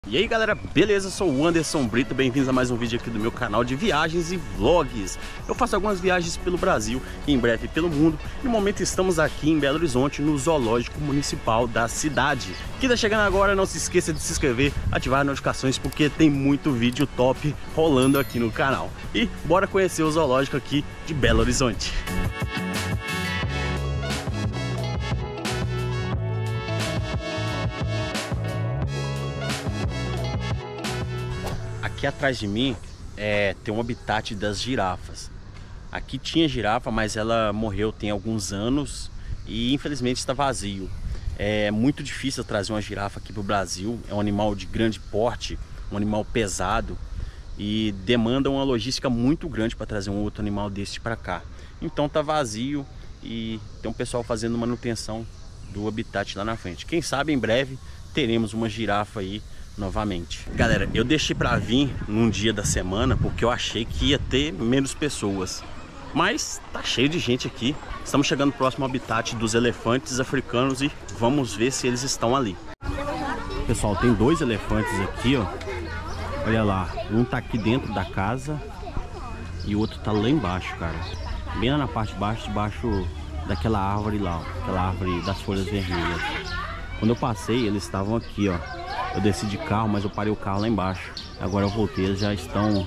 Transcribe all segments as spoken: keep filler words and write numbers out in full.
E aí galera, beleza? Eu sou o Anderson Brito, bem-vindos a mais um vídeo aqui do meu canal de viagens e vlogs. Eu faço algumas viagens pelo Brasil e em breve pelo mundo. No momento estamos aqui em Belo Horizonte, no Zoológico Municipal da cidade. Quem tá chegando agora, não se esqueça de se inscrever, ativar as notificações, porque tem muito vídeo top rolando aqui no canal. E bora conhecer o zoológico aqui de Belo Horizonte. Aqui atrás de mim é, tem um habitat das girafas. Aqui tinha girafa, mas ela morreu tem alguns anos e infelizmente está vazio. É muito difícil trazer uma girafa aqui para o Brasil. É um animal de grande porte, um animal pesado e demanda uma logística muito grande para trazer um outro animal desse para cá. Então tá vazio e tem um pessoal fazendo manutenção do habitat lá na frente. Quem sabe em breve teremos uma girafa aí novamente. Galera, eu deixei pra vir num dia da semana porque eu achei que ia ter menos pessoas, mas tá cheio de gente aqui. Estamos chegando próximo ao habitat dos elefantes africanos e vamos ver se eles estão ali. Pessoal, tem dois elefantes aqui, ó. Olha lá, um tá aqui dentro da casa e o outro tá lá embaixo, cara. Bem lá na parte de baixo, debaixo daquela árvore lá, ó, aquela árvore das folhas vermelhas. Quando eu passei, eles estavam aqui, ó. Eu desci de carro, mas eu parei o carro lá embaixo. Agora eu voltei, eles já estão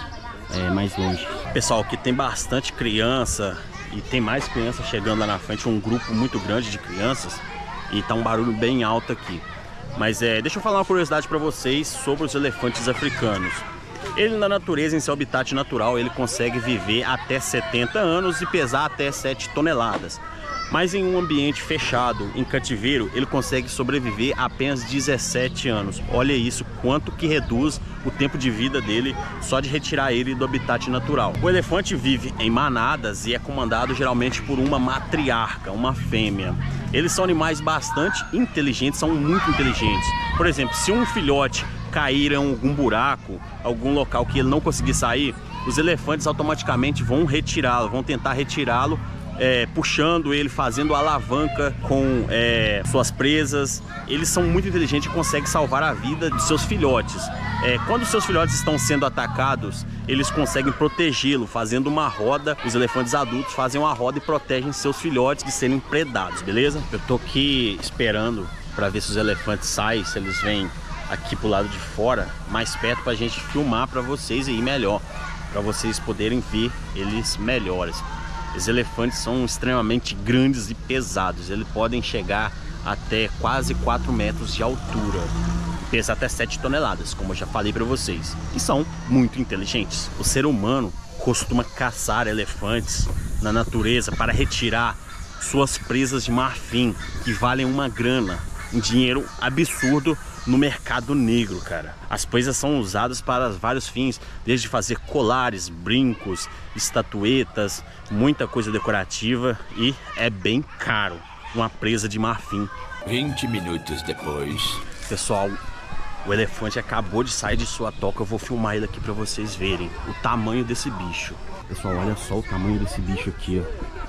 é, mais longe. Pessoal, aqui tem bastante criança e tem mais crianças chegando lá na frente. Um grupo muito grande de crianças e tá um barulho bem alto aqui. Mas é, deixa eu falar uma curiosidade para vocês sobre os elefantes africanos. Ele na natureza, em seu habitat natural, ele consegue viver até setenta anos e pesar até sete toneladas. Mas em um ambiente fechado, em cativeiro, ele consegue sobreviver apenas dezessete anos. Olha isso, quanto que reduz o tempo de vida dele só de retirar ele do habitat natural. O elefante vive em manadas e é comandado geralmente por uma matriarca, uma fêmea. Eles são animais bastante inteligentes, são muito inteligentes. Por exemplo, se um filhote cair em algum buraco, algum local que ele não conseguir sair, os elefantes automaticamente vão retirá-lo, vão tentar retirá-lo, É, puxando ele, fazendo alavanca com é, suas presas. Eles são muito inteligentes e conseguem salvar a vida de seus filhotes. É, quando seus filhotes estão sendo atacados, eles conseguem protegê-lo, fazendo uma roda. Os elefantes adultos fazem uma roda e protegem seus filhotes de serem predados, beleza? Eu tô aqui esperando para ver se os elefantes saem, se eles vêm aqui pro lado de fora, mais perto, pra gente filmar para vocês aí melhor, para vocês poderem ver eles melhores. Os elefantes são extremamente grandes e pesados. Eles podem chegar até quase quatro metros de altura. Pesa até sete toneladas, como eu já falei para vocês. E são muito inteligentes. O ser humano costuma caçar elefantes na natureza para retirar suas presas de marfim, que valem uma grana, um dinheiro absurdo no mercado negro, cara. As presas são usadas para vários fins, desde fazer colares, brincos, estatuetas, muita coisa decorativa, e é bem caro uma presa de marfim. vinte minutos depois. Pessoal, o elefante acabou de sair de sua toca. Eu vou filmar ele aqui para vocês verem o tamanho desse bicho. Pessoal, olha só o tamanho desse bicho aqui,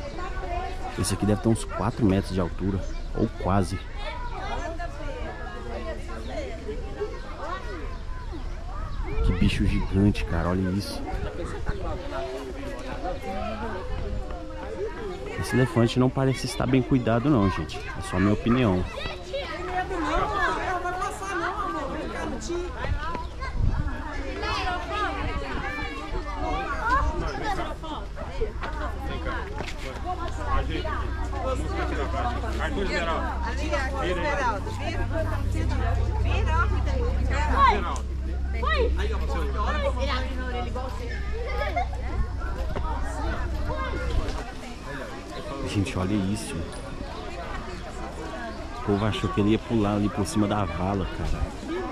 ó. Esse aqui deve ter uns quatro metros de altura, ou quase. Que bicho gigante, cara, olha isso. Esse elefante não parece estar bem cuidado não, gente. É só a minha opinião. Gente, olha isso. O povo achou que ele ia pular ali por cima da vala, cara.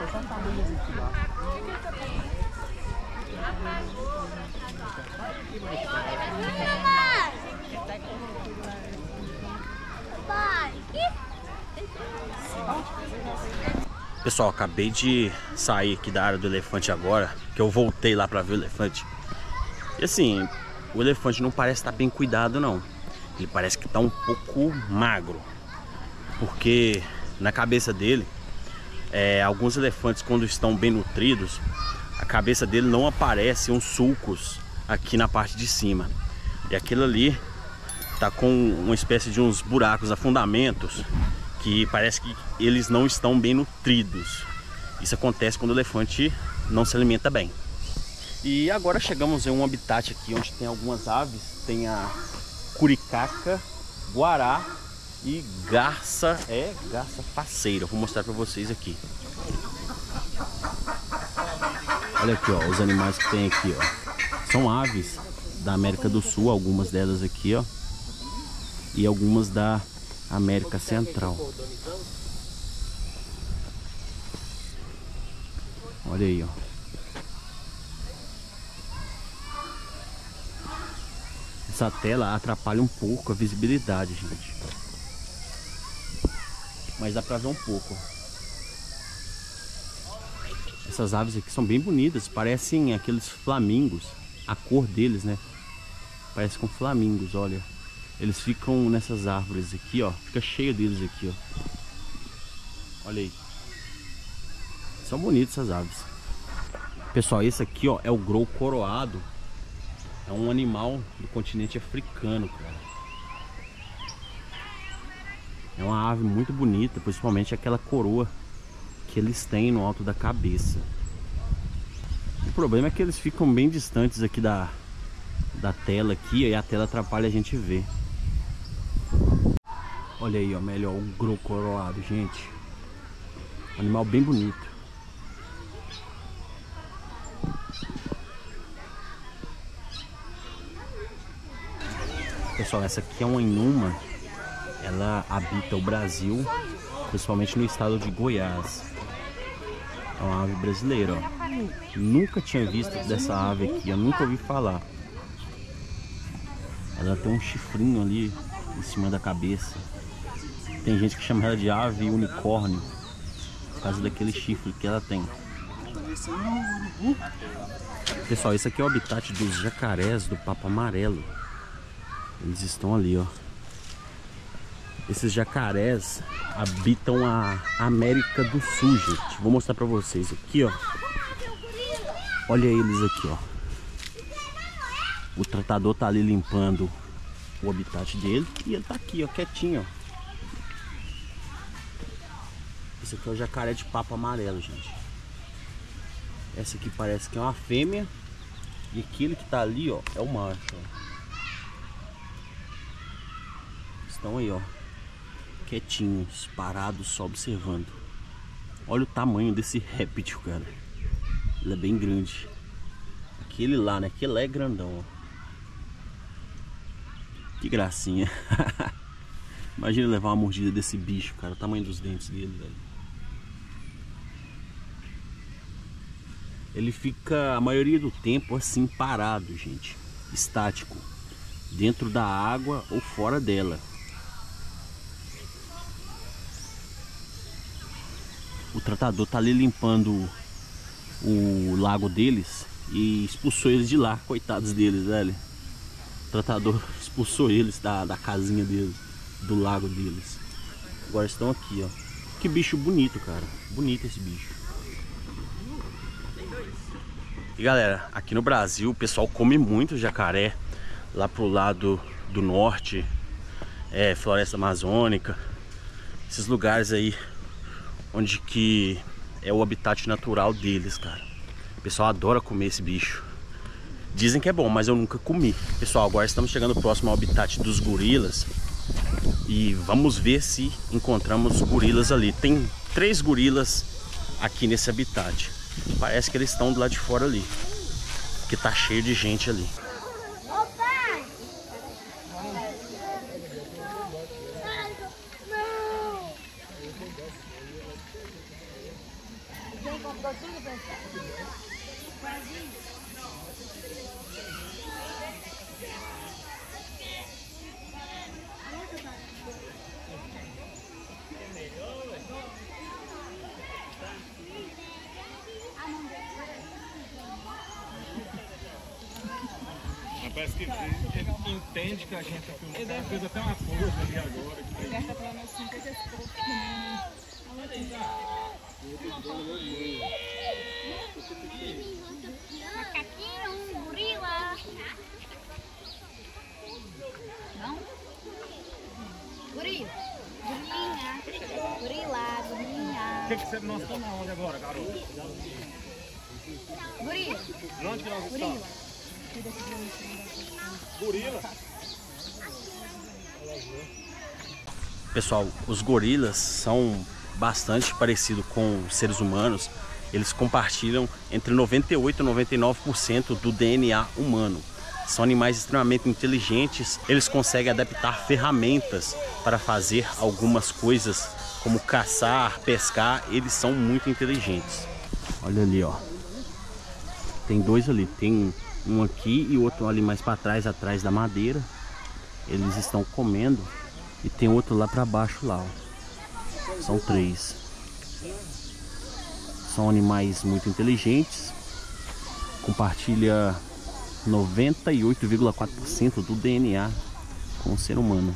Pessoal, acabei de sair aqui da área do elefante agora, que eu voltei lá pra ver o elefante. E assim, o elefante não parece estar bem cuidado não. Ele parece que está um pouco magro, porque na cabeça dele É, alguns elefantes, quando estão bem nutridos, a cabeça dele não aparece uns sulcos aqui na parte de cima. E aquilo ali tá com uma espécie de uns buracos, afundamentos, que parece que eles não estão bem nutridos. Isso acontece quando o elefante não se alimenta bem. E agora chegamos em um habitat aqui onde tem algumas aves. Tem a curicaca, guará e garça, é garça faceira. Vou mostrar para vocês aqui. Olha aqui, ó, os animais que tem aqui, ó. São aves da América do Sul, algumas delas aqui, ó. E algumas da América Central. Olha aí, ó. Essa tela atrapalha um pouco a visibilidade, gente. Mas dá pra ver um pouco. Essas aves aqui são bem bonitas, parecem aqueles flamingos. A cor deles, né? Parece com flamingos, olha. Eles ficam nessas árvores aqui, ó. Fica cheio deles aqui, ó. Olha aí. São bonitas essas aves. Pessoal, esse aqui, ó, é o grou coroado. É um animal do continente africano, cara. É uma ave muito bonita, principalmente aquela coroa que eles têm no alto da cabeça. O problema é que eles ficam bem distantes aqui da, da tela aqui, e a tela atrapalha a gente ver. Olha aí, ó, melhor o grou coroado, gente. Animal bem bonito. Pessoal, essa aqui é uma inuma. Ela habita o Brasil, principalmente no estado de Goiás. É uma ave brasileira, ó. Nunca tinha visto dessa ave aqui, eu nunca ouvi falar. Ela tem um chifrinho ali em cima da cabeça. Tem gente que chama ela de ave unicórnio, por causa daquele chifre que ela tem. Pessoal, esse aqui é o habitat dos jacarés do papo amarelo. Eles estão ali, ó. Esses jacarés habitam a América do Sul, gente. Vou mostrar pra vocês aqui, ó. Olha eles aqui, ó. O tratador tá ali limpando o habitat dele. E ele tá aqui, ó, quietinho, ó. Esse aqui é o jacaré de papo amarelo, gente. Essa aqui parece que é uma fêmea. E aquele que tá ali, ó, é o macho, ó. Estão aí, ó, quietinhos, parados, só observando. Olha o tamanho desse réptil, cara. Ele é bem grande. Aquele lá, né? Aquele lá é grandão, ó. Que gracinha. Imagina levar uma mordida desse bicho, cara. O tamanho dos dentes dele, velho. Ele fica a maioria do tempo assim, parado, gente. Estático. Dentro da água ou fora dela. O tratador tá ali limpando o lago deles e expulsou eles de lá, coitados deles, velho. O tratador expulsou eles da, da casinha deles, do lago deles. Agora estão aqui, ó. Que bicho bonito, cara. Bonito esse bicho. E galera, aqui no Brasil o pessoal come muito jacaré. Lá pro lado do norte, é, floresta amazônica, esses lugares aí onde que é o habitat natural deles, cara. O pessoal adora comer esse bicho. Dizem que é bom, mas eu nunca comi. Pessoal, agora estamos chegando próximo ao habitat dos gorilas. E vamos ver se encontramos gorilas ali. Tem três gorilas aqui nesse habitat. Parece que eles estão do lado de fora ali, que tá cheio de gente ali. Parece que ele entende que a gente tá filmando. Ele fez até uma coisa ali agora. Ele deve estar falando assim, que esse povo. Macaquinho, gorila. Não? Gorila. Gorilinha. Gorila, gorilinha. O que, que você nós estamos aonde agora, garoto? Gorila. Onde que nós Gorila. estamos? Gorila? Pessoal, os gorilas são bastante parecidos com seres humanos. Eles compartilham entre noventa e oito e noventa e nove por cento do D N A humano. São animais extremamente inteligentes. Eles conseguem adaptar ferramentas para fazer algumas coisas, como caçar, pescar. Eles são muito inteligentes. Olha ali, ó. Tem dois ali. Tem um aqui e outro ali mais para trás, atrás da madeira. Eles estão comendo. E tem outro lá para baixo lá, ó. São três. São animais muito inteligentes. Compartilha noventa e oito vírgula quatro por cento do D N A com o ser humano.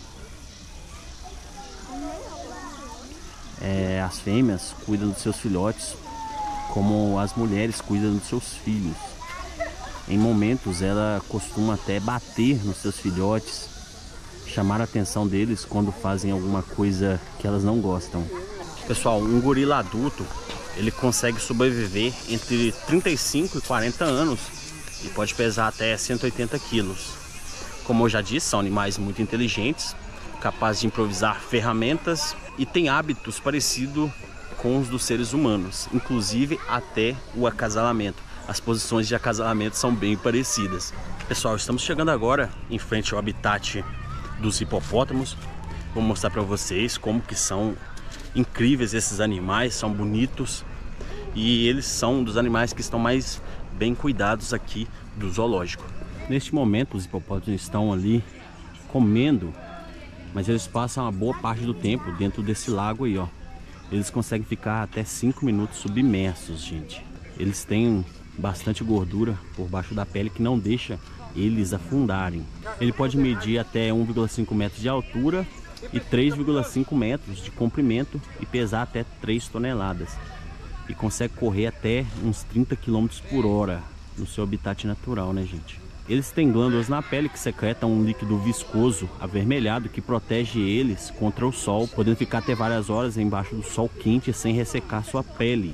É, as fêmeas cuidam dos seus filhotes como as mulheres cuidam dos seus filhos. Em momentos ela costuma até bater nos seus filhotes, chamar a atenção deles quando fazem alguma coisa que elas não gostam. Pessoal, um gorila adulto, ele consegue sobreviver entre trinta e cinco e quarenta anos e pode pesar até cento e oitenta quilos. Como eu já disse, são animais muito inteligentes, capazes de improvisar ferramentas e têm hábitos parecidos com os dos seres humanos, inclusive até o acasalamento. As posições de acasalamento são bem parecidas. Pessoal, estamos chegando agora em frente ao habitat dos hipopótamos. Vou mostrar para vocês como que são incríveis esses animais, são bonitos e eles são um dos animais que estão mais bem cuidados aqui do zoológico. Neste momento os hipopótamos estão ali comendo, mas eles passam uma boa parte do tempo dentro desse lago aí, ó. Eles conseguem ficar até cinco minutos submersos, gente. Eles têm bastante gordura por baixo da pele que não deixa eles afundarem. Ele pode medir até um vírgula cinco metros de altura e três vírgula cinco metros de comprimento e pesar até três toneladas. E consegue correr até uns trinta quilômetros por hora no seu habitat natural, né, gente? Eles têm glândulas na pele que secretam um líquido viscoso avermelhado que protege eles contra o sol, podendo ficar até várias horas embaixo do sol quente sem ressecar sua pele.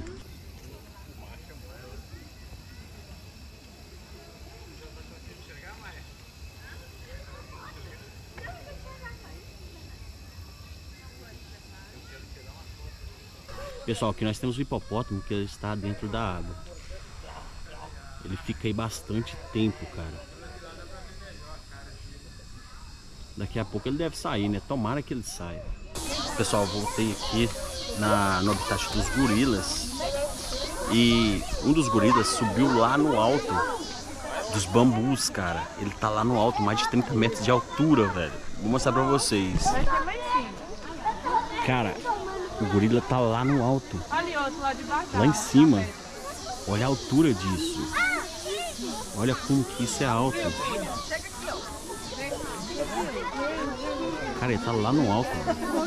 Pessoal, aqui nós temos o hipopótamo que ele está dentro da água. Ele fica aí bastante tempo, cara. Daqui a pouco ele deve sair, né? Tomara que ele saia. Pessoal, voltei aqui na, no habitat dos gorilas. E um dos gorilas subiu lá no alto dos bambus, cara. Ele tá lá no alto, mais de trinta metros de altura, velho. Vou mostrar pra vocês. Cara, o gorila tá lá no alto. Lá em cima. Olha a altura disso. Olha como que isso é alto. Cara, ele tá lá no alto.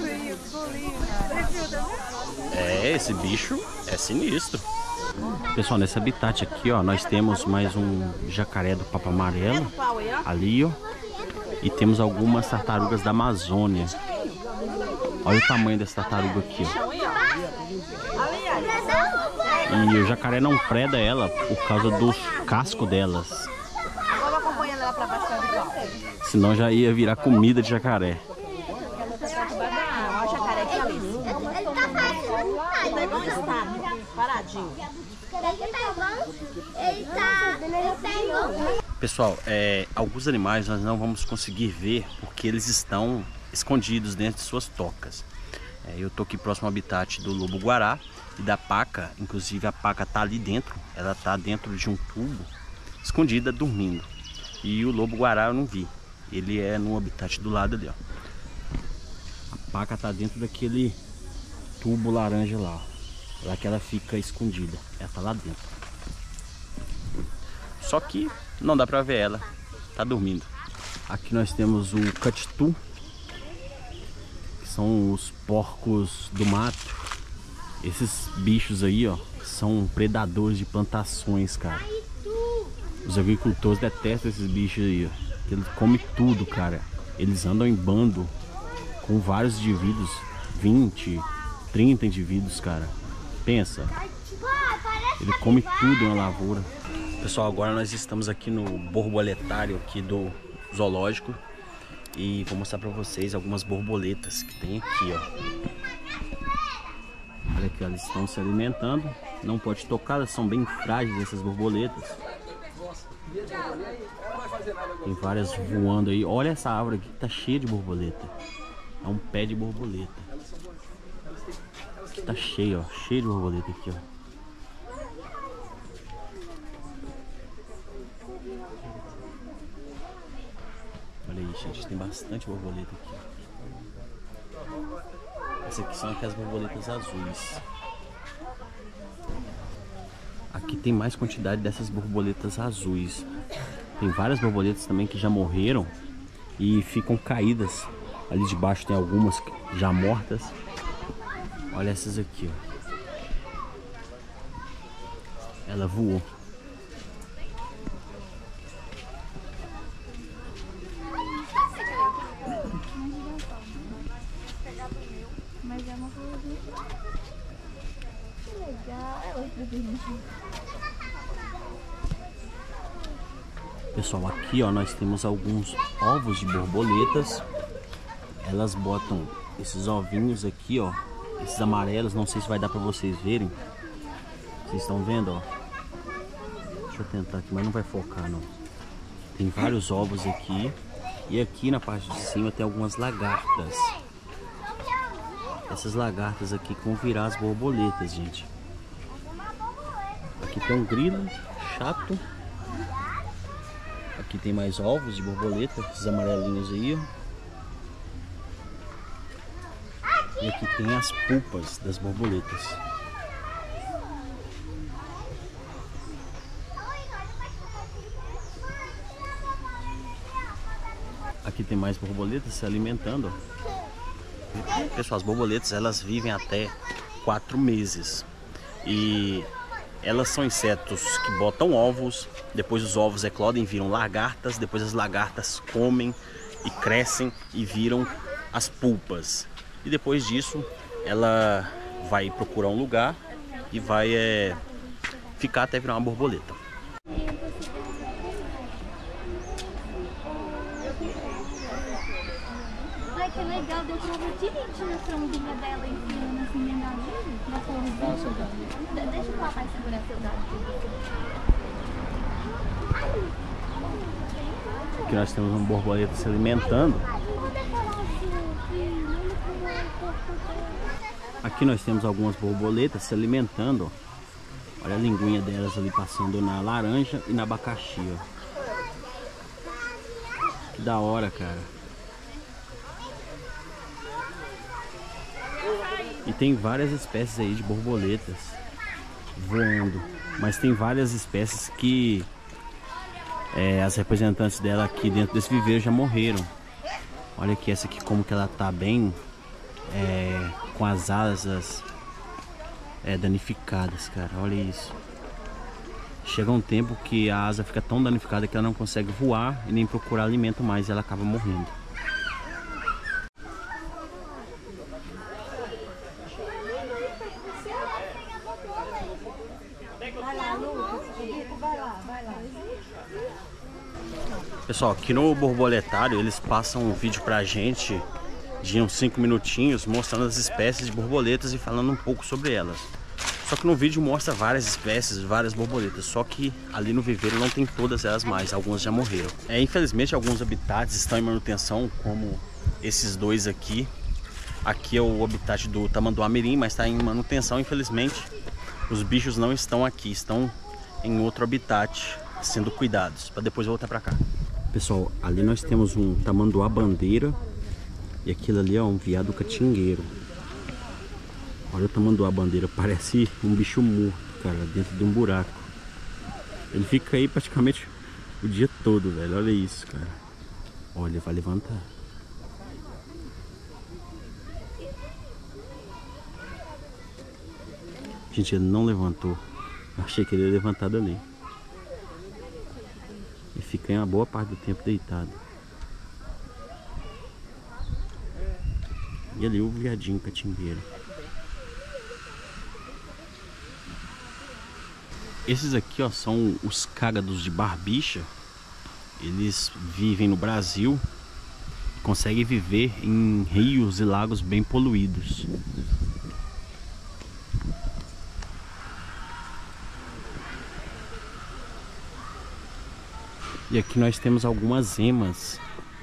É, esse bicho é sinistro. Pessoal, nesse habitat aqui, ó, nós temos mais um jacaré do papo amarelo ali, ó. E temos algumas tartarugas da Amazônia. Olha o tamanho dessa tartaruga aqui, ó. E o jacaré não preda ela por causa do casco delas. Senão já ia virar comida de jacaré. Pessoal, é, alguns animais nós não vamos conseguir ver porque eles estão escondidos dentro de suas tocas. É, eu tô aqui próximo ao habitat do lobo-guará e da paca. Inclusive a paca tá ali dentro. Ela tá dentro de um tubo, escondida, dormindo. E o lobo-guará eu não vi. Ele é no habitat do lado ali, ó. A paca tá dentro daquele tubo laranja lá, ó. Lá que ela fica escondida. Ela tá lá dentro. Só que não dá pra ver ela. Tá dormindo. Aqui nós temos o catitu, que são os porcos do mato. Esses bichos aí, ó, são predadores de plantações, cara. Os agricultores detestam esses bichos aí, ó. Eles comem tudo, cara. Eles andam em bando com vários indivíduos, vinte, trinta indivíduos, cara. Pensa. Ele come tudo na lavoura. Pessoal, agora nós estamos aqui no borboletário aqui do zoológico e vou mostrar pra vocês algumas borboletas que tem aqui, ó. Olha aqui, elas estão se alimentando. Não pode tocar, elas são bem frágeis, essas borboletas. Tem várias voando aí. Olha essa árvore aqui, tá cheia de borboleta. É um pé de borboleta. Aqui tá cheio, ó. Cheio de borboleta aqui, ó. Olha aí, gente, tem bastante borboleta aqui. Essas aqui são aquelas borboletas azuis. Aqui tem mais quantidade dessas borboletas azuis. Tem várias borboletas também que já morreram e ficam caídas. Ali debaixo tem algumas já mortas. Olha essas aqui, ó. Ela voou. Mas é uma coisa que legal. Pessoal, aqui ó, nós temos alguns ovos de borboletas. Elas botam esses ovinhos aqui, ó, esses amarelos, não sei se vai dar pra vocês verem. Vocês estão vendo, ó? Deixa eu tentar aqui, mas não vai focar não. Tem vários ovos aqui. E aqui na parte de cima tem algumas lagartas. Essas lagartas aqui que vão virar as borboletas, gente. Aqui tem um grilo chato. Aqui tem mais ovos de borboleta, esses amarelinhos aí, ó. E aqui tem as pulpas das borboletas. Aqui tem mais borboletas se alimentando, ó. Pessoal, as borboletas elas vivem até quatro meses. E elas são insetos que botam ovos, depois os ovos eclodem e viram lagartas, depois as lagartas comem e crescem e viram as pulpas. E depois disso ela vai procurar um lugar e vai é, ficar até virar uma borboleta. Ai, que legal, deu pra ver direitinho a trombinha dela enfiando assim na na florzinha. Deixa o papai segurar seu dado. Aqui nós temos uma borboleta se alimentando. Aqui nós temos algumas borboletas se alimentando, ó. Olha a linguinha delas ali passando na laranja e na abacaxi, ó. Que da hora, cara. E tem várias espécies aí de borboletas voando, mas tem várias espécies que é, as representantes dela aqui dentro desse viveiro já morreram. Olha aqui essa aqui como que ela tá bem é, com as asas é, danificadas, cara. Olha isso. Chega um tempo que a asa fica tão danificada que ela não consegue voar e nem procurar alimento mais e ela acaba morrendo. Pessoal, aqui no borboletário eles passam um vídeo pra gente de uns cinco minutinhos mostrando as espécies de borboletas e falando um pouco sobre elas. Só que no vídeo mostra várias espécies, várias borboletas, só que ali no viveiro não tem todas elas mais, algumas já morreram. É, infelizmente alguns habitats estão em manutenção, como esses dois aqui. Aqui é o habitat do tamanduá mirim, mas está em manutenção, infelizmente. Os bichos não estão aqui, estão em outro habitat, sendo cuidados, para depois voltar para cá. Pessoal, ali nós temos um tamanduá bandeira e aquilo ali é um veado catingueiro. Olha o tamanduá bandeira, parece um bicho morto, cara, dentro de um buraco. Ele fica aí praticamente o dia todo, velho, olha isso, cara. Olha, vai levantar. Gente, ele não levantou. Eu achei que ele ia levantar dali. E fica uma boa parte do tempo deitado. E ali o viadinho catimbeiro. Esses aqui, ó, são os cágados de barbicha. Eles vivem no Brasil. Conseguem viver em rios e lagos bem poluídos. E aqui nós temos algumas emas.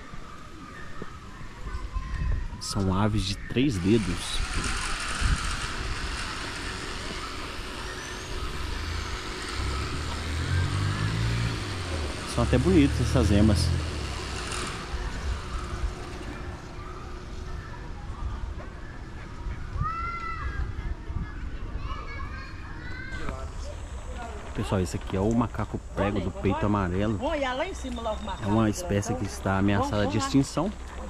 São aves de três dedos. São até bonitas essas emas. Pessoal, esse aqui é o macaco prego do peito amarelo. É uma espécie que está ameaçada de extinção.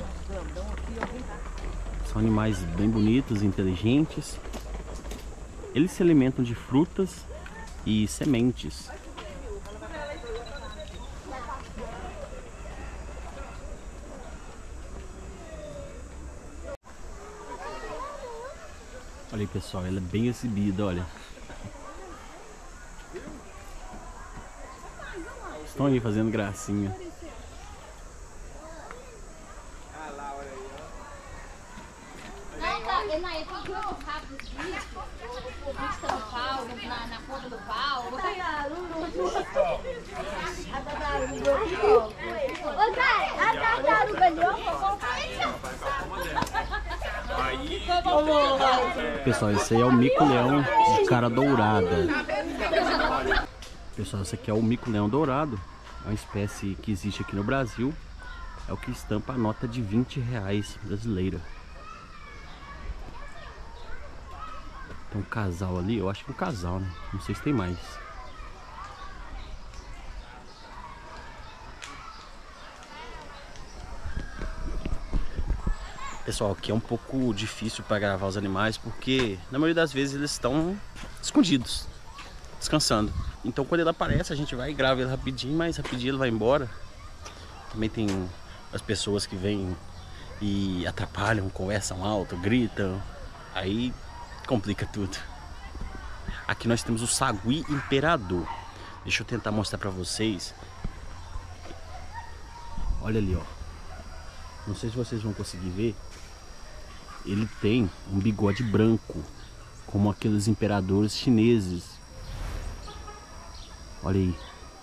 São animais bem bonitos, inteligentes. Eles se alimentam de frutas e sementes. Olha aí, pessoal, ela é bem exibida, olha. Estão aí fazendo gracinha. Na ponta do pau. Ô, cara, a tartaruga ali, ó. Pessoal, esse aí é o mico-leão de cara dourada. Pessoal, esse aqui é o mico-leão dourado. É uma espécie que existe aqui no Brasil. É o que estampa a nota de vinte reais brasileira. Tem um casal ali, eu acho que é um casal, né? Não sei se tem mais. Pessoal, aqui é um pouco difícil para gravar os animais porque na maioria das vezes eles estão escondidos, descansando. Então quando ele aparece a gente vai e grava ele rapidinho, mas rapidinho ele vai embora. Também tem as pessoas que vêm e atrapalham, conversam alto, gritam. Aí complica tudo. Aqui nós temos o sagui imperador. Deixa eu tentar mostrar para vocês. Olha ali, ó. Não sei se vocês vão conseguir ver. Ele tem um bigode branco, como aqueles imperadores chineses. Olha aí.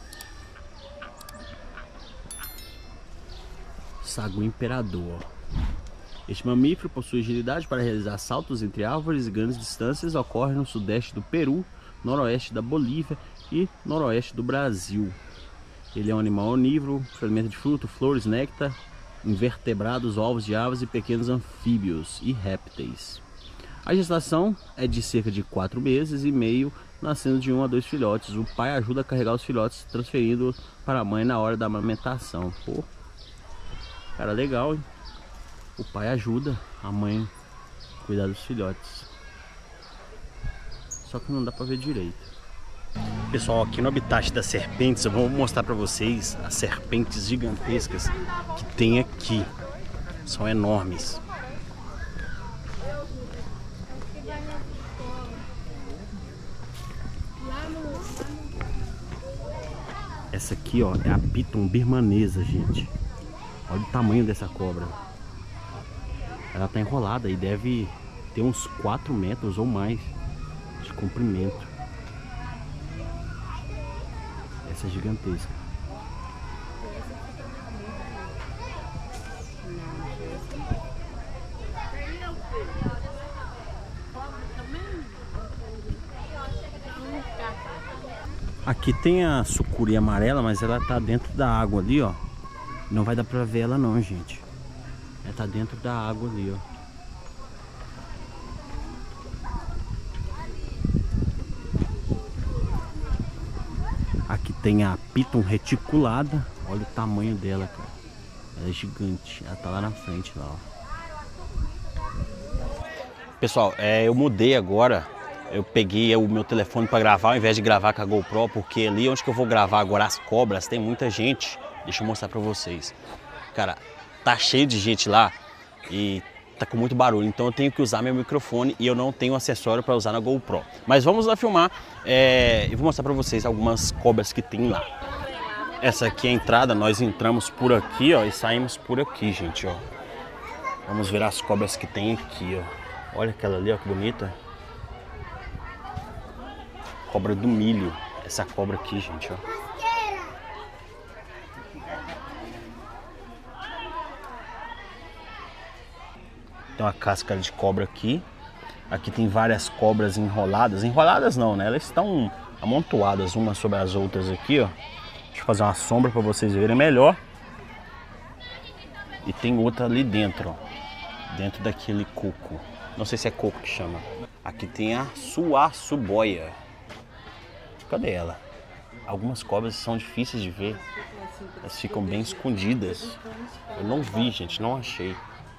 Sagui imperador. Este mamífero possui agilidade para realizar saltos entre árvores e grandes distâncias. Ocorre no sudeste do Peru, noroeste da Bolívia e noroeste do Brasil. Ele é um animal onívoro, se alimenta de fruto, flores, néctar, invertebrados, ovos de aves e pequenos anfíbios e répteis. A gestação é de cerca de quatro meses e meio, nascendo de um a dois filhotes. O pai ajuda a carregar os filhotes, transferindo para a mãe na hora da amamentação. Pô, cara, legal, hein? O pai ajuda a mãe a cuidar dos filhotes. Só que não dá para ver direito. Pessoal, aqui no habitat das serpentes eu vou mostrar para vocês as serpentes gigantescas que tem aqui. São enormes. Essa aqui, ó, é a Piton birmanesa, gente. Olha o tamanho dessa cobra. Ela tá enrolada e deve ter uns quatro metros ou mais de comprimento. Essa é gigantesca. Aqui tem a sucuri amarela, mas ela tá dentro da água ali, ó. Não vai dar pra ver ela não, gente. Ela tá dentro da água ali, ó. Aqui tem a Piton reticulada. Olha o tamanho dela, cara. Ela é gigante. Ela tá lá na frente, lá, ó. Pessoal, é, eu mudei agora Eu peguei o meu telefone para gravar ao invés de gravar com a GoPro, porque ali onde que eu vou gravar agora as cobras tem muita gente. Deixa eu mostrar para vocês. Cara, tá cheio de gente lá e tá com muito barulho, então eu tenho que usar meu microfone e eu não tenho acessório para usar na GoPro. Mas vamos lá filmar é, e vou mostrar para vocês algumas cobras que tem lá. Essa aqui é a entrada, nós entramos por aqui, ó, e saímos por aqui, gente, ó. Vamos ver as cobras que tem aqui, ó. Olha aquela ali, ó, que bonita. Cobra do milho. Essa cobra aqui, gente, ó. Tem uma casca de cobra aqui. Aqui tem várias cobras enroladas. Enroladas não, né? Elas estão amontoadas umas sobre as outras aqui, ó. Deixa eu fazer uma sombra para vocês verem melhor. E tem outra ali dentro, ó. Dentro daquele coco. Não sei se é coco que chama. Aqui tem a suaçuboia. Cadê ela? Algumas cobras são difíceis de ver. Elas ficam bem escondidas. Eu não vi, gente. Não achei.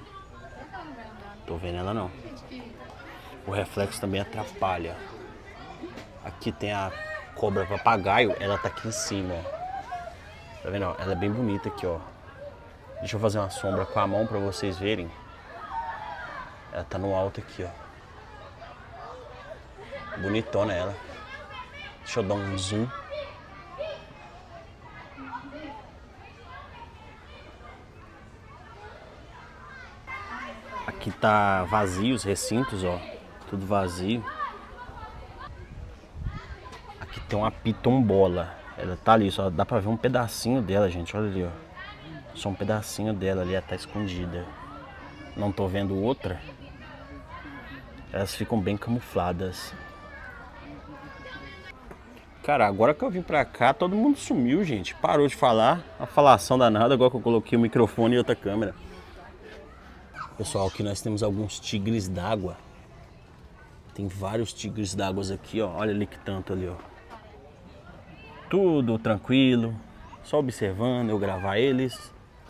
Tô vendo ela não. O reflexo também atrapalha. Aqui tem a cobra papagaio. Ela tá aqui em cima, ó. Tá vendo? Ela é bem bonita aqui, ó. Deixa eu fazer uma sombra com a mão pra vocês verem. Ela tá no alto aqui, ó. Bonitona ela. Deixa eu dar um zoom. Aqui tá vazio os recintos, ó. Tudo vazio. Aqui tem uma pitombola. Ela tá ali, só dá pra ver um pedacinho dela, gente. Olha ali, ó. Só um pedacinho dela ali, ela tá escondida. Não tô vendo outra. Elas ficam bem camufladas. Cara, agora que eu vim pra cá, todo mundo sumiu, gente. Parou de falar. A falação danada, agora que eu coloquei o microfone e outra câmera. Pessoal, aqui nós temos alguns tigres d'água. Tem vários tigres d'água aqui, ó. Olha ali que tanto ali, ó. Tudo tranquilo. Só observando, eu gravar eles.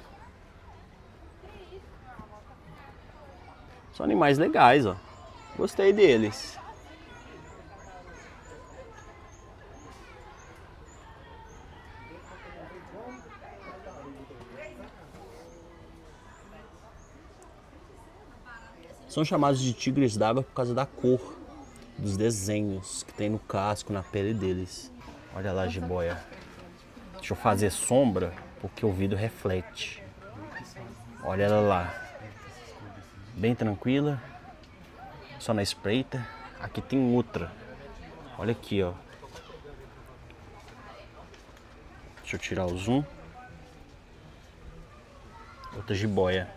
São animais legais, ó. Gostei deles. São chamados de tigres d'água por causa da cor, dos desenhos que tem no casco, na pele deles. Olha lá a jiboia. Deixa eu fazer sombra, porque o vidro reflete. Olha ela lá. Bem tranquila. Só na espreita. Aqui tem outra. Olha aqui, ó. Deixa eu tirar o zoom. Outra jiboia.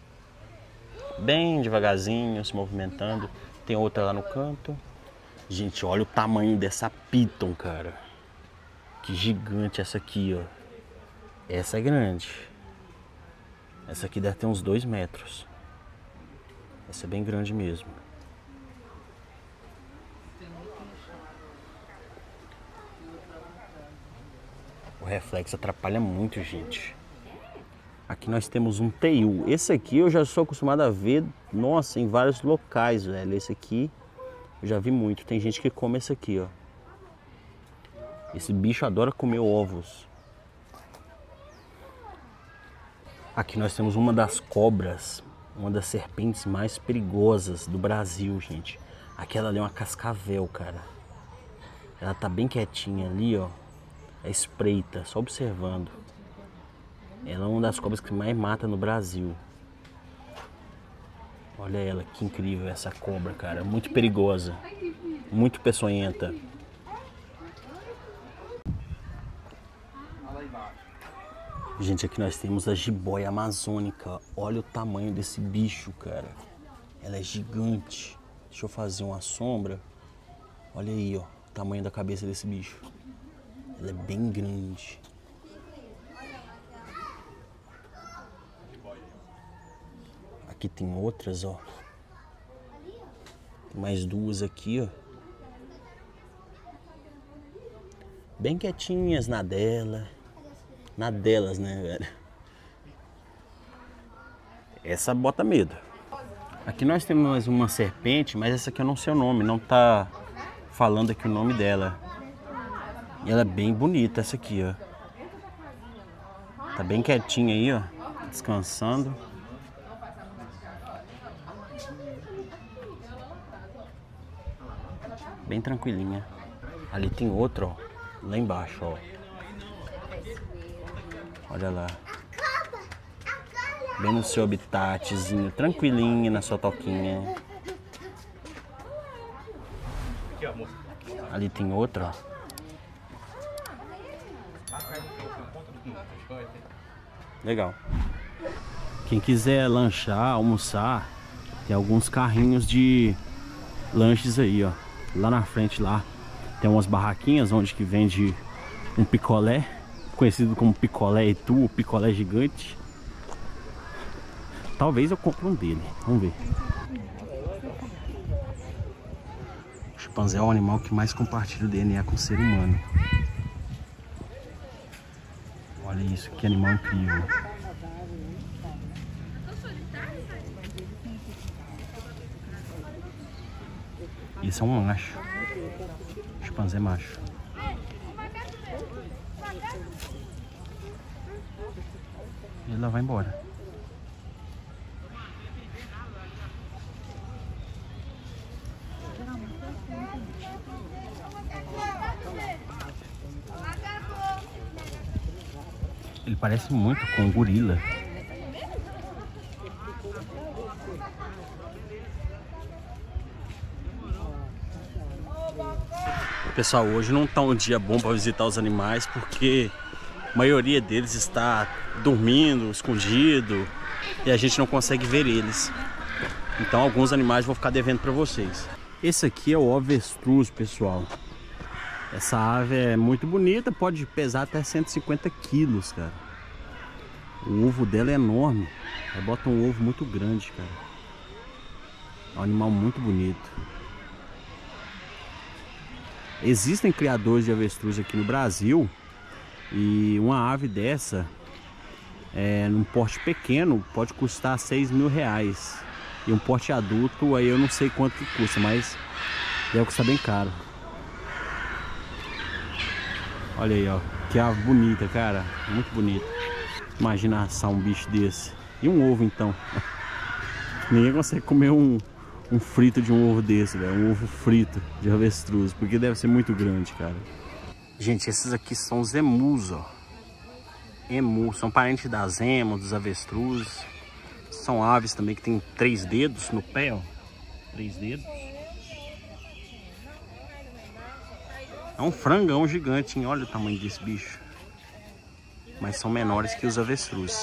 Bem devagarzinho, se movimentando. Tem outra lá no canto. Gente, olha o tamanho dessa piton, cara. Que gigante essa aqui, ó. Essa é grande. Essa aqui deve ter uns dois metros. Essa é bem grande mesmo. O reflexo atrapalha muito, gente. Aqui nós temos um teiu. Esse aqui eu já sou acostumado a ver, nossa, em vários locais, velho. Esse aqui eu já vi muito. Tem gente que come esse aqui, ó. Esse bicho adora comer ovos. Aqui nós temos uma das cobras, uma das serpentes mais perigosas do Brasil, gente. Aquela ali é uma cascavel, cara. Ela tá bem quietinha ali, ó. É espreita, só observando. Ela é uma das cobras que mais mata no Brasil. Olha ela, que incrível essa cobra, cara. Muito perigosa. Muito peçonhenta. Gente, aqui nós temos a jiboia amazônica. Olha o tamanho desse bicho, cara. Ela é gigante. Deixa eu fazer uma sombra. Olha aí, ó. O tamanho da cabeça desse bicho. Ela é bem grande. Aqui tem outras, ó. Tem mais duas aqui, ó. Bem quietinhas na dela. Na delas, né, velho? Essa bota medo. Aqui nós temos mais uma serpente, mas essa aqui eu não sei o nome. Não tá falando aqui o nome dela. E ela é bem bonita, essa aqui, ó. Tá bem quietinha aí, ó. Descansando. Bem tranquilinha. Ali tem outra, ó. Lá embaixo, ó. Olha lá. Bem no seu habitatzinho, tranquilinha na sua toquinha. Ali tem outra, ó. Legal. Quem quiser lanchar, almoçar, tem alguns carrinhos de lanches aí, ó. Lá na frente lá tem umas barraquinhas onde que vende um picolé, conhecido como picolé Itu, picolé gigante. Talvez eu compre um dele, vamos ver. O chimpanzé é o animal que mais compartilha o D N A com o ser humano. Olha isso, que animal incrível. Esse é um macho. Chimpanzé macho. E ela vai embora. Ele parece muito com um gorila. Pessoal, hoje não tá um dia bom para visitar os animais porque a maioria deles está dormindo, escondido, e a gente não consegue ver eles. Então alguns animais vou ficar devendo para vocês. Esse aqui é o avestruz, pessoal. Essa ave é muito bonita, pode pesar até cento e cinquenta quilos, cara. O ovo dela é enorme. Ela bota um ovo muito grande, cara. É um animal muito bonito. Existem criadores de avestruz aqui no Brasil. E uma ave dessa, é, num porte pequeno, pode custar seis mil reais. E um porte adulto, aí eu não sei quanto que custa, mas deve custar bem caro. Olha aí, ó, que ave bonita, cara, muito bonita. Imagina assar um bicho desse. E um ovo, então. Ninguém consegue comer um, um frito de um ovo desse, velho. Um ovo frito de avestruz, porque deve ser muito grande, cara. Gente, esses aqui são os emus, ó. Emu, são parentes das emus, dos avestruzes. São aves também que tem três dedos no pé, ó. Três dedos. É um frangão gigante, hein? Olha o tamanho desse bicho. Mas são menores que os avestruzes.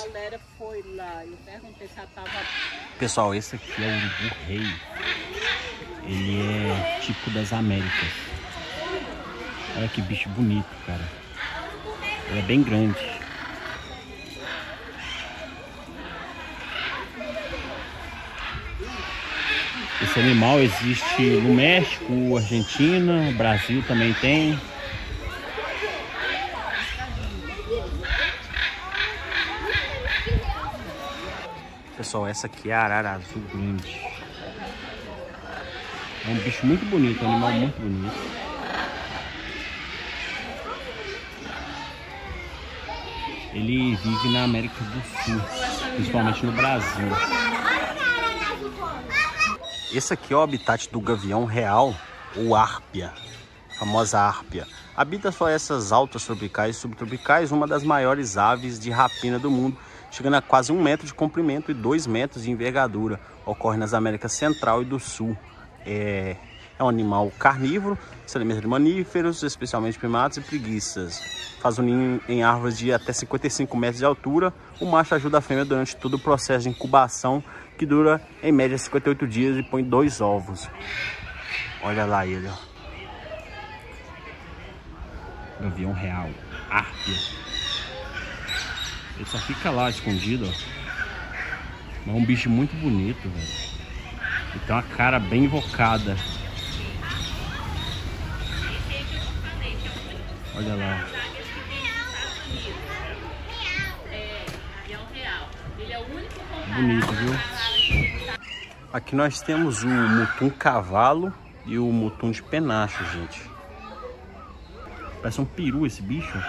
Pessoal, esse aqui é o urubu rei. Ele é tipo das Américas. Olha que bicho bonito, cara. Ele é bem grande. Esse animal existe no México, Argentina, Brasil também tem. Pessoal, essa aqui é a arara azul grande. É um bicho muito bonito, um animal muito bonito. Ele vive na América do Sul, principalmente no Brasil. Esse aqui é o habitat do gavião real, ou árpia, a famosa árpia. Habita florestas altas tropicais e subtropicais, uma das maiores aves de rapina do mundo, chegando a quase um metro de comprimento e dois metros de envergadura. Ocorre nas Américas Central e do Sul. É, é um animal carnívoro, se alimenta de mamíferos, especialmente primatas e preguiças. Faz um ninho em árvores de até cinquenta e cinco metros de altura. O macho ajuda a fêmea durante todo o processo de incubação, que dura em média cinquenta e oito dias e põe dois ovos. Olha lá ele, ó. Gavião real, árpia. Ele só fica lá escondido, ó. É um bicho muito bonito, velho. Ele tem uma cara bem invocada. Olha lá. Bonito, viu? Aqui nós temos o mutum cavalo E o mutum de penacho, gente. Parece um peru esse bicho.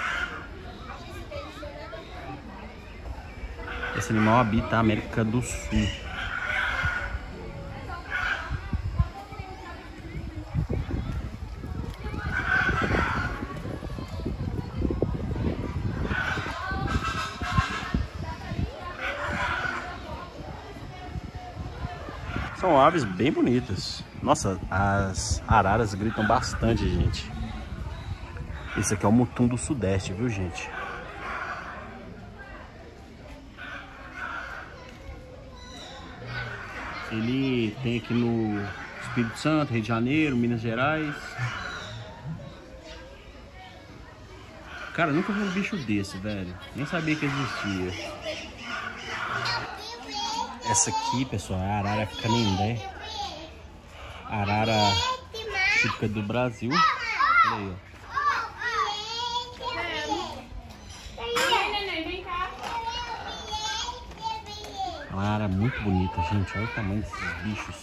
Esse animal habita a América do Sul. São aves bem bonitas. Nossa, as araras gritam bastante, gente. Esse aqui é o mutum do Sudeste, viu, gente? Ele tem aqui no Espírito Santo, Rio de Janeiro, Minas Gerais. Cara, eu nunca vi um bicho desse, velho. Nem sabia que existia. Essa aqui, pessoal, é a arara canindé. Arara típica do Brasil. Olha aí, ó. Uma arara muito bonita, gente. Olha o tamanho desses bichos.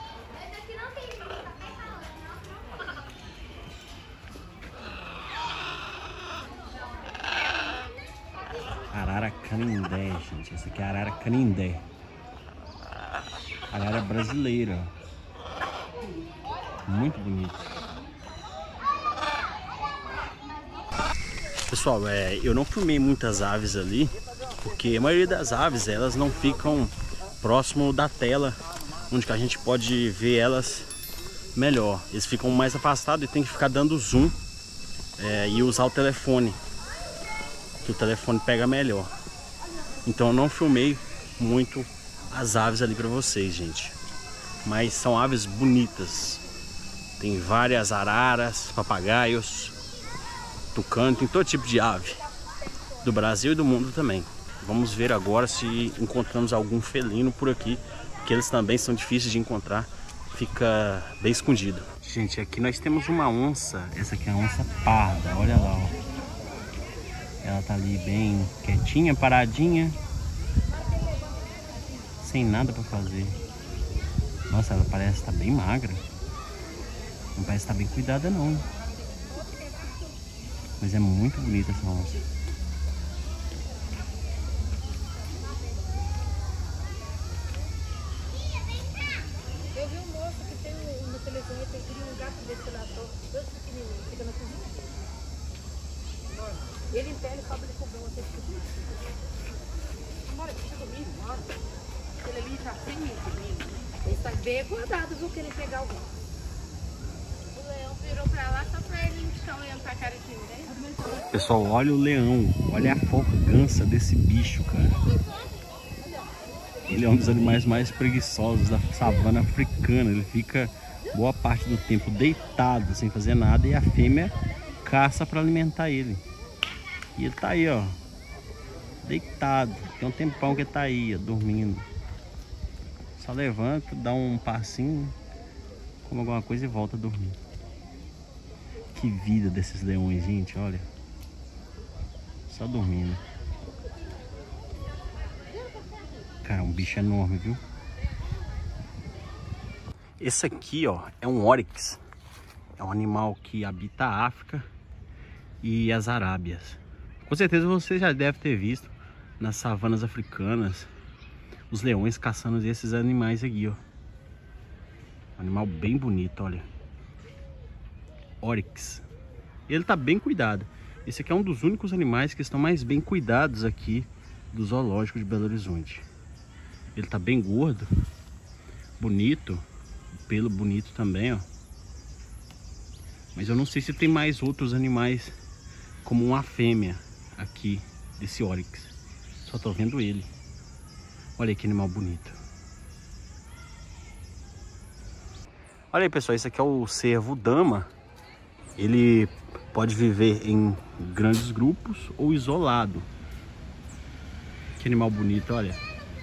Arara canindé, gente. Essa aqui é a arara canindé. Arara brasileira. Muito bonito. Pessoal, é, eu não filmei muitas aves ali, porque a maioria das aves, elas não ficam próximo da tela, onde que a gente pode ver elas melhor. Eles ficam mais afastados e tem que ficar dando zoom é, e usar o telefone, que o telefone pega melhor. Então eu não filmei muito as aves ali para vocês, gente. Mas são aves bonitas. Tem várias araras, papagaios, tucano, tem todo tipo de ave. Do Brasil e do mundo também. Vamos ver agora se encontramos algum felino por aqui, que eles também são difíceis de encontrar. Fica bem escondido. Gente, aqui nós temos uma onça. Essa aqui é a onça parda, olha lá, ó. Ela tá ali bem quietinha, paradinha, sem nada pra fazer. Nossa, ela parece estar bem magra. Não parece estar bem cuidada, não. Mas é muito bonita essa onça. Eu vi um moço que tem um, no telefone, tem um gato desse lá, dois pequenininhos, fica na cozinha. Ele em pé, ele sobe, ele cobrou até que bora aqui, chega comigo, bora. Ele ali tá sem mim comigo. Ele está bem acordado, vou querer pegar o gato. O leão virou pra lá só pra ele ficar olhando pra cara de ninguém. Pessoal, olha o leão, olha a arrogância desse bicho, cara. Ele é um dos animais mais preguiçosos da savana africana. Ele fica boa parte do tempo deitado, sem fazer nada, e a fêmea caça para alimentar ele. E ele tá aí, ó, deitado. Tem um tempão que ele tá aí, ó, dormindo. Só levanta, dá um passinho, come alguma coisa e volta a dormir. Que vida desses leões, gente, olha. Só dormindo. Cara, um bicho enorme, viu? Esse aqui, ó, é um oryx. É um animal que habita a África e as Arábias. Com certeza você já deve ter visto nas savanas africanas os leões caçando esses animais aqui, ó. Um animal bem bonito, olha. Oryx. Ele tá bem cuidado. Esse aqui é um dos únicos animais que estão mais bem cuidados aqui do zoológico de Belo Horizonte. Ele tá bem gordo, bonito, pelo bonito também, ó. Mas eu não sei se tem mais outros animais como uma fêmea aqui desse oryx. Só tô vendo ele. Olha que animal bonito. Olha aí, pessoal, esse aqui é o cervo dama. Ele pode viver em grandes grupos ou isolado. Que animal bonito, olha.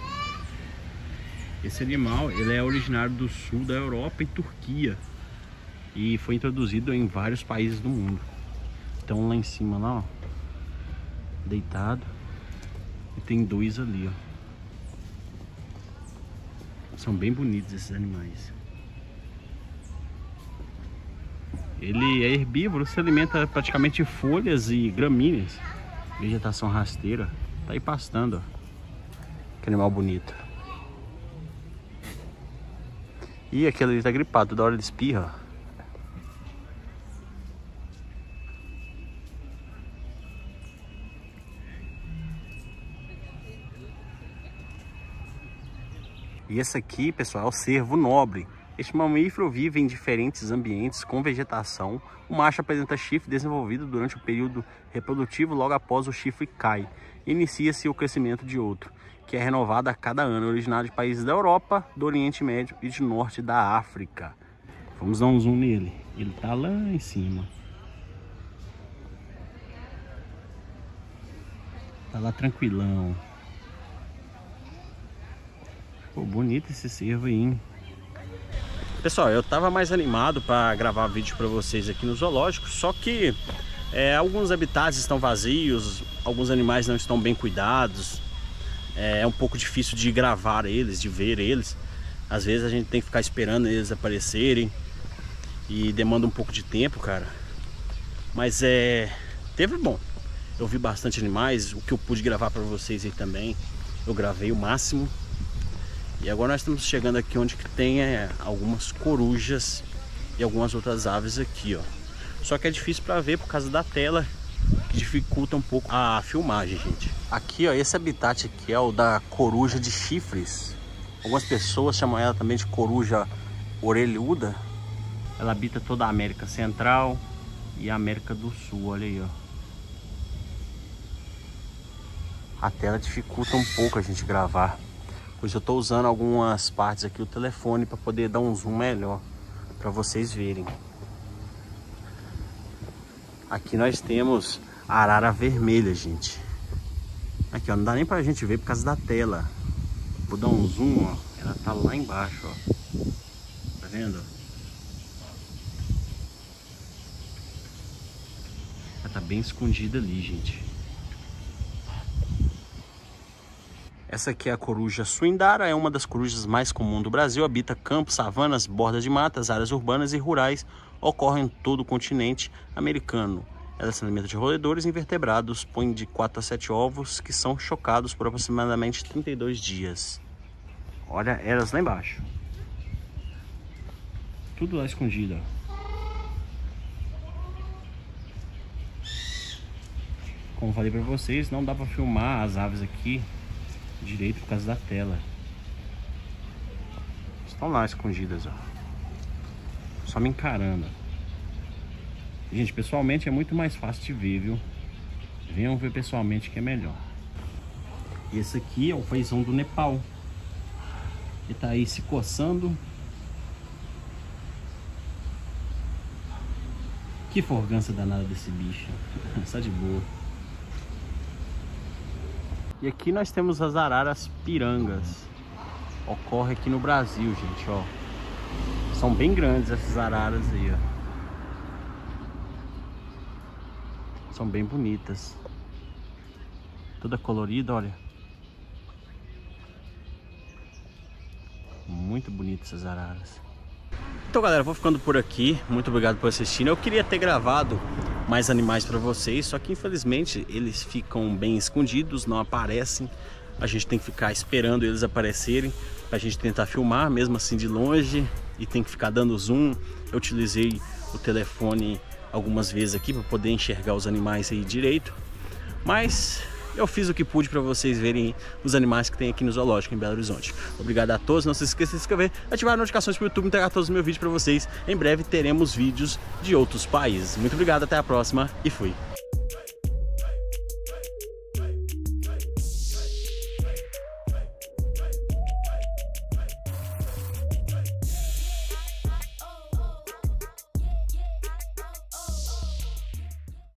Esse animal, ele é originário do sul da Europa e Turquia. E foi introduzido em vários países do mundo. Então lá em cima, lá, ó, deitado. E tem dois ali, ó. São bem bonitos esses animais. Ele é herbívoro, se alimenta praticamente de folhas e gramíneas. Vegetação rasteira. Tá aí pastando, ó. Que animal bonito. E aquele ali tá gripado, toda hora ele espirra. E esse aqui, pessoal, é o cervo nobre. Este mamífero vive em diferentes ambientes com vegetação. O macho apresenta chifre desenvolvido durante o período reprodutivo, logo após o chifre cai. Inicia-se o crescimento de outro, que é renovado a cada ano, originário de países da Europa, do Oriente Médio e de norte da África. Vamos dar um zoom nele. Ele tá lá em cima. Tá lá tranquilão. Pô, bonito esse cervo aí, hein? Pessoal, eu tava mais animado para gravar vídeo para vocês aqui no zoológico, só que é, alguns habitats estão vazios, alguns animais não estão bem cuidados. É, é um pouco difícil de gravar eles, de ver eles. Às vezes a gente tem que ficar esperando eles aparecerem e demanda um pouco de tempo, cara. Mas é... teve bom. Eu vi bastante animais, o que eu pude gravar para vocês aí também. Eu gravei o máximo. E agora nós estamos chegando aqui onde que tem é, algumas corujas e algumas outras aves aqui, ó. Só que é difícil para ver por causa da tela, que dificulta um pouco a filmagem, gente. Aqui, ó, esse habitat aqui é o da coruja de chifres. Algumas pessoas chamam ela também de coruja orelhuda. Ela habita toda a América Central e a América do Sul, olha aí, ó. A tela dificulta um pouco a gente gravar. Pois eu estou usando algumas partes aqui do telefone para poder dar um zoom melhor para vocês verem. Aqui nós temos a arara vermelha, gente. Aqui, ó, não dá nem pra gente ver por causa da tela. Vou dar um zoom, ó. Ela tá lá embaixo, ó. Tá vendo? Ela tá bem escondida ali, gente. Essa aqui é a coruja suindara, é uma das corujas mais comuns do Brasil, habita campos, savanas, bordas de matas, áreas urbanas e rurais, ocorre em todo o continente americano. Ela se alimenta de roedores e invertebrados, põe de quatro a sete ovos, que são chocados por aproximadamente trinta e dois dias. Olha elas lá embaixo. Tudo lá escondido, ó. Como falei pra vocês, não dá pra filmar as aves aqui direito por causa da tela. Estão lá escondidas, ó. Só me encarando. Gente, pessoalmente é muito mais fácil de ver, viu? Venham ver pessoalmente que é melhor. E esse aqui é o paizão do Nepal. Ele tá aí se coçando. Que forgança danada desse bicho. Só de boa. E aqui nós temos as araras pirangas. Ocorre aqui no Brasil, gente, ó. São bem grandes essas araras aí, ó. São bem bonitas. Toda colorida, olha. Muito bonitas essas araras. Então, galera, vou ficando por aqui. Muito obrigado por assistir. Eu queria ter gravado mais animais para vocês, só que infelizmente eles ficam bem escondidos, não aparecem. A gente tem que ficar esperando eles aparecerem para a gente tentar filmar, mesmo assim de longe, e tem que ficar dando zoom. Eu utilizei o telefone algumas vezes aqui para poder enxergar os animais aí direito, mas eu fiz o que pude para vocês verem os animais que tem aqui no zoológico em Belo Horizonte. Obrigado a todos, não se esqueça de se inscrever, ativar as notificações para o YouTube, entregar todos os meus vídeos para vocês. Em breve teremos vídeos de outros países. Muito obrigado, até a próxima e fui!